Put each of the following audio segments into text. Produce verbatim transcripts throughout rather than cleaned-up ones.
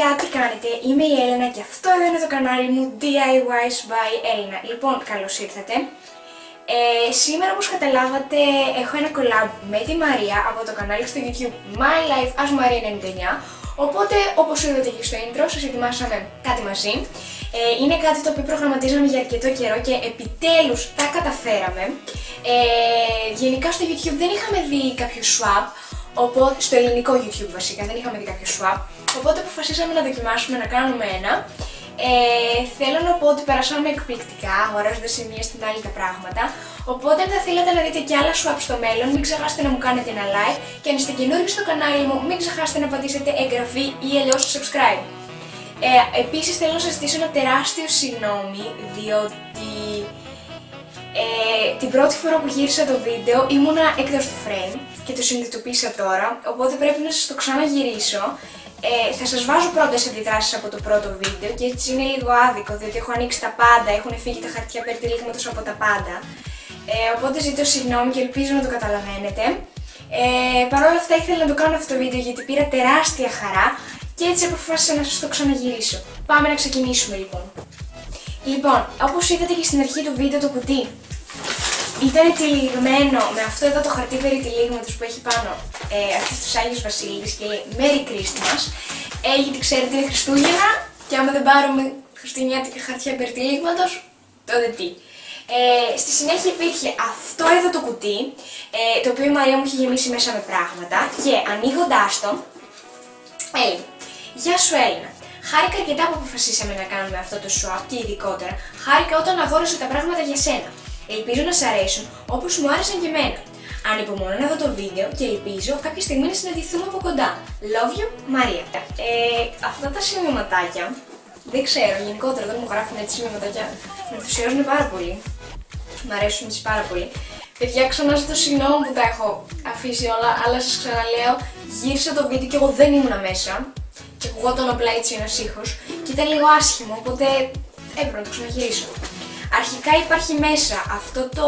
παιδιά, τι κάνετε, είμαι η Έλενα και αυτό εδώ είναι το κανάλι μου ντι άι γουάις by Έλενα. Λοιπόν, καλώς ήρθατε. Ε, σήμερα όπως καταλάβατε έχω ένα collab με τη Μαρία από το κανάλι στο YouTube My Life as Maria ενενήντα εννιά. Οπότε όπως είδατε και στο intro σας ετοιμάσαμε κάτι μαζί. Ε, είναι κάτι το οποίο προγραμματίζαμε για αρκετό καιρό και επιτέλους τα καταφέραμε. Ε, γενικά στο YouTube δεν είχαμε δει κάποιο swap. Οπότε, στο ελληνικό YouTube βασικά, δεν είχαμε δει κάποιο swap, οπότε αποφασίσαμε να δοκιμάσουμε να κάνουμε ένα. Ε, θέλω να πω ότι περάσαμε εκπληκτικά, αγοράζοντας η μία στην άλλη τα πράγματα. Οπότε αν θα θέλετε να δείτε και άλλα swap στο μέλλον, μην ξεχάσετε να μου κάνετε ένα like και αν είστε καινούργιοι στο κανάλι μου, μην ξεχάσετε να πατήσετε εγγραφή ή αλλιώς subscribe. Ε, επίσης θέλω να σας ζητήσω ένα τεράστιο συγγνώμη, διότι ε, την πρώτη φορά που γύρισα το βίντεο ήμουνα εκτός του frame και το συνειδητοποίησα τώρα, οπότε πρέπει να σας το ξαναγυρίσω. Ε, θα σας βάζω πρώτες αντιδράσεις από το πρώτο βίντεο και έτσι είναι λίγο άδικο, διότι έχω ανοίξει τα πάντα, έχουν φύγει τα χαρτιά περιτυλίγματος από τα πάντα. Ε, οπότε ζητώ συγγνώμη και ελπίζω να το καταλαβαίνετε. Ε, Παρ' όλα αυτά ήθελα να το κάνω αυτό το βίντεο γιατί πήρα τεράστια χαρά και έτσι αποφάσισα να σας το ξαναγυρίσω. Πάμε να ξεκινήσουμε λοιπόν. Λοιπόν, όπως είδατε και στην αρχή του βίντεο το κουτί ήταν τυλιγμένο με αυτό εδώ το χαρτί περιτυλίγματος που έχει πάνω ε, αυτούς τους Άγιους Βασίλειδες και λέει Merry Christmas. Ε, γιατί ξέρετε είναι Χριστούγεννα και άμα δεν πάρουμε χριστουγεννιάτικα χαρτιά περιτυλίγματος, τότε τι. Ε, στη συνέχεια υπήρχε αυτό εδώ το κουτί, ε, το οποίο η Μαρία μου είχε γεμίσει μέσα με πράγματα και ανοίγοντάς το, έλεγε Γεια σου Έλληνα. Χάρηκα αρκετά που αποφασίσαμε να κάνουμε αυτό το swap και ειδικότερα χάρηκα όταν αγόρασα τα πράγματα για σένα. Ελπίζω να σ' αρέσουν όπως μου άρεσαν και εμένα. Ανυπομονώ να δω το βίντεο και ελπίζω κάποια στιγμή να συναντηθούμε από κοντά. Love you, Μαρία. Ε, αυτά τα σημειωματάκια, δεν ξέρω, γενικότερα όταν μου γράφουν έτσι σημειωματάκια με ενθουσιάζουν πάρα πολύ. Μ' αρέσουν έτσι πάρα πολύ. Παιδιά, ξανά ζητώ συγγνώμη που τα έχω αφήσει όλα, αλλά σας ξαναλέω, γύρισα το βίντεο και εγώ δεν ήμουνα μέσα. Και ακουγόταν απλά έτσι ένας ήχος και ήταν λίγο άσχημο, οπότε έπρεπε να το ξαναγυρίσω. Αρχικά υπάρχει μέσα αυτό το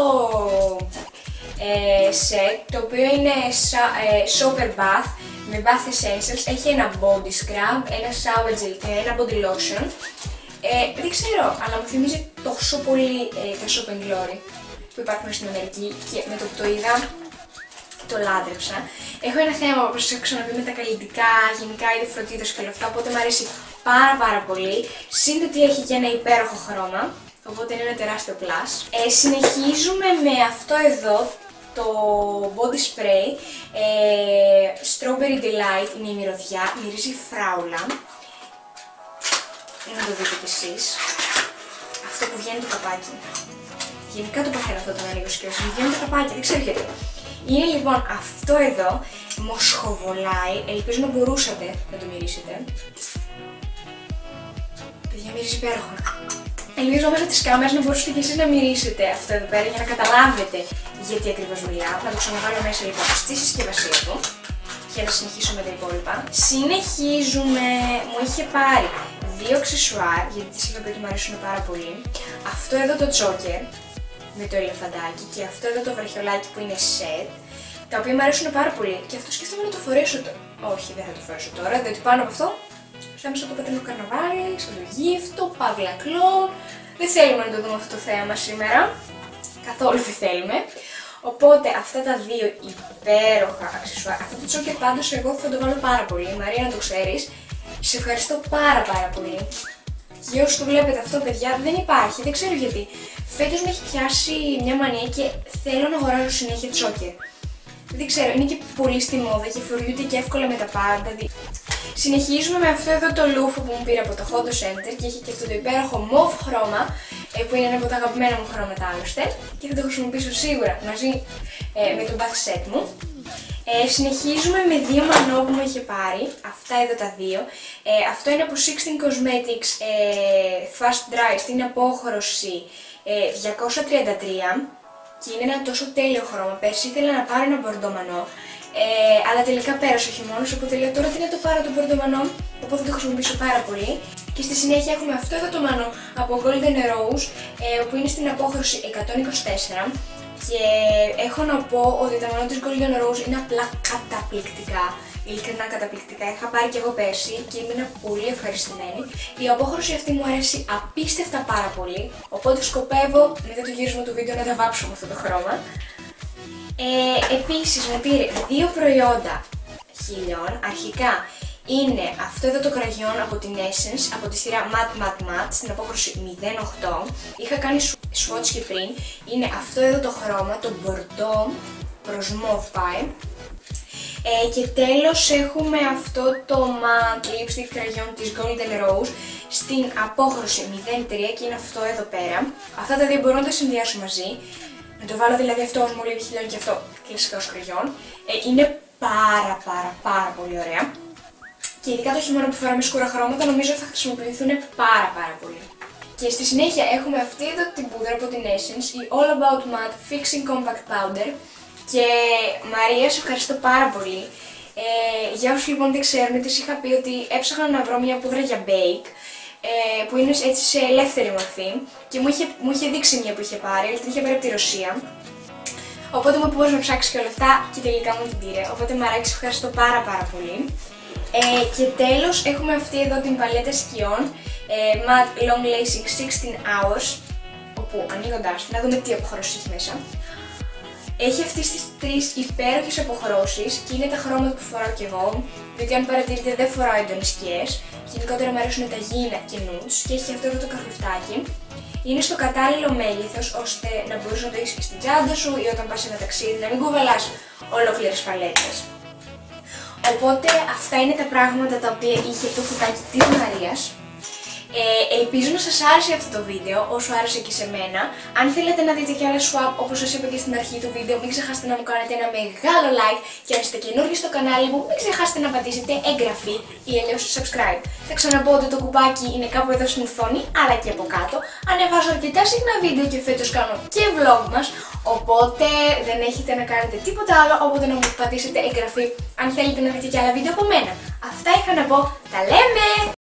ε, set, το οποίο είναι ε, sober bath με bath essentials, έχει ένα body scrub, ένα shower gel και ένα body lotion. Ε, δεν ξέρω, αλλά μου θυμίζει τόσο πολύ ε, τα Shop and Glory που υπάρχουν στην Αμερική και με το που το είδα το λάτρεψα. Έχω ένα θέμα, όπως σας έχω ξαναπεί, με τα καλλιτικά, γενικά είδη φροντίδας και όλα αυτά, οπότε μου αρέσει πάρα πάρα πολύ. Συν ότι έχει και ένα υπέροχο χρώμα, οπότε είναι ένα τεράστιο plus. Ε, συνεχίζουμε με αυτό εδώ, το body spray, ε, Strawberry Delight είναι η μυρωδιά, μυρίζει φράουλα. Να το δείτε κι εσείς. Αυτό που βγαίνει το καπάκι. Γενικά το παθαίνω αυτό τον ανοίγω και μου βγαίνει το καπάκι, δεν ξέρω γιατί. Είναι λοιπόν αυτό εδώ, μοσχοβολάει, ελπίζω να μπορούσατε να το μυρίσετε. Παιδιά, μυρίζει υπέροχα. Ελπίζω μέσα της κάμερας να μπορούσατε και εσείς να μυρίσετε αυτό εδώ πέρα για να καταλάβετε γιατί ακριβώς μιλάω. Να το ξαναβάλω μέσα λοιπόν στη συσκευασία του για να συνεχίσω με τα υπόλοιπα. Συνεχίζουμε, μου είχε πάρει δύο αξεσουάρ γιατί τις είχα πει ότι μου αρέσουν πάρα πολύ. Αυτό εδώ το τσόκερ με το ελεφαντάκι και αυτό εδώ το βραχιολάκι που είναι set, τα οποία μου αρέσουν πάρα πολύ και αυτό σκέφτομαι να το φορέσω τώρα. Όχι, δεν θα το φορέσω τώρα, διότι πάνω από αυτό σαν το πατρινό καρναβάλι, σαν το γύφτο, παύλα κλόν. Δεν θέλουμε να το δούμε αυτό το θέμα σήμερα, καθόλου δεν θέλουμε. Οπότε αυτά τα δύο υπέροχα αξεσουάρ, αυτό το τσόκερ πάντως εγώ θα το βάλω πάρα πολύ, Μαρία να το ξέρεις. Σε ευχαριστώ πάρα πάρα πολύ. Και όσοι το βλέπετε αυτό παιδιά δεν υπάρχει, δεν ξέρω γιατί. Φέτος με έχει πιάσει μια μανία και θέλω να αγοράζω συνέχεια τσόκερ. Δεν ξέρω, είναι και πολύ στη μόδα και φοριούνται και εύκολα με τα πάντα. Συνεχίζουμε με αυτό εδώ το λούφο που μου πήρε από το Hondo Center και έχει και αυτό το υπέροχο mauve χρώμα που είναι ένα από τα αγαπημένα μου χρώματα άλλωστε και θα το χρησιμοποιήσω σίγουρα μαζί ε, με το bath set μου. Ε, συνεχίζουμε με δύο μανό που μου είχε πάρει, αυτά εδώ τα δύο. Ε, αυτό είναι από Sixteen Cosmetics ε, Fast Dry στην απόχρωση ε, διακόσια τριάντα τρία και είναι ένα τόσο τέλειο χρώμα. Πέρσι ήθελα να πάρω ένα μπορντομανό, ε, αλλά τελικά πέρασε ο χειμώνας, οπότε λέω τώρα τι να το πάρω το μπορντομανό, οπότε θα το χρησιμοποιήσω πάρα πολύ. Και στη συνέχεια έχουμε αυτό εδώ το μανό από Golden Rose, ε, που είναι στην απόχρωση εκατόν είκοσι τέσσερα Και έχω να πω ότι τα μαλλιά της Golden Rose είναι απλά καταπληκτικά. Ειλικρινά καταπληκτικά. Είχα πάρει και εγώ πέρσι και ήμουν πολύ ευχαριστημένη. Η απόχρωση αυτή μου αρέσει απίστευτα πάρα πολύ. Οπότε σκοπεύω μετά το γύρισμα του βίντεο να τα βάψω με αυτό το χρώμα. Ε, επίσης με πήρε δύο προϊόντα χειλιών. Αρχικά είναι αυτό εδώ το κραγιόν από την Essence, από τη σειρά Matte Matte Matte, στην απόχρωση μηδέν οκτώ. Είχα κάνει swatch και πριν. Είναι αυτό εδώ το χρώμα, το Bordeaux προς Mauve πάει. Ε, και τέλος έχουμε αυτό το matte lipstick κραγιόν της Golden Rose στην απόχρωση μηδέν τρία και είναι αυτό εδώ πέρα. Αυτά τα δύο μπορώ να τα συνδυάσω μαζί. Να το βάλω δηλαδή αυτό ως μολύβι χειλιών και αυτό κλασικά ως κραγιόν. Ε, είναι πάρα πάρα πάρα πολύ ωραία. Και ειδικά το χειμώνα που φοράμε σκούρα χρώματα νομίζω θα χρησιμοποιηθούν πάρα πάρα πολύ. Και στη συνέχεια έχουμε αυτή εδώ την πούδρα από την Essence, η All About Matte Fixing Compact Powder. Και Μαρία, σε ευχαριστώ πάρα πολύ. Ε, για όσους λοιπόν δεν ξέρουν, της είχα πει ότι έψαχνα να βρω μια πούδρα για bake, ε, που είναι έτσι σε ελεύθερη μορφή και μου είχε, μου είχε δείξει μια που είχε πάρει, αλλά την είχε πάρει από τη Ρωσία. Οπότε μου είπε πώς να ψάξει και όλα αυτά και τελικά μου την πήρε. Οπότε Μαράκη, σε ευχαριστώ πάρα πάρα πολύ. Ε, και τέλος έχουμε αυτή εδώ την παλέτα σκιών, ε, Matte Long Lasting sixteen hours, όπου ανοίγοντάς την, να δούμε τι αποχρώσεις έχει μέσα. Έχει αυτές τις τρεις υπέροχες αποχρώσεις και είναι τα χρώματα που φοράω κι εγώ, διότι αν παρατηρείτε δεν φοράω έντονες σκιές, γενικότερα μου αρέσουν τα γήινα και nudes και έχει αυτό εδώ το καρφιφτάκι. Είναι στο κατάλληλο μέγεθος ώστε να μπορείς να το έχεις και στην τσάντα σου ή όταν πας σε ένα ταξίδι να μην κουβαλάς ολόκληρες παλέτες. Οπότε αυτά είναι τα πράγματα τα οποία είχε το φωτάκι της Μαρίας. Ε, ελπίζω να σας άρεσε αυτό το βίντεο, όσο άρεσε και σε μένα. Αν θέλετε να δείτε και άλλα swap, όπως σας είπα και στην αρχή του βίντεο, μην ξεχάσετε να μου κάνετε ένα μεγάλο like και αν είστε καινούργιοι στο κανάλι μου, μην ξεχάσετε να πατήσετε εγγραφή ή αλλιώς subscribe. Θα ξαναπώ ότι το κουμπάκι είναι κάπου εδώ στην οθόνη, αλλά και από κάτω. Ανεβάζω αρκετά συχνά βίντεο και φέτος κάνω και vlog μας, οπότε δεν έχετε να κάνετε τίποτα άλλο, οπότε να μου πατήσετε εγγραφή αν θέλετε να δείτε και άλλα βίντεο από μένα. Αυτά είχα να πω, τα λέμε!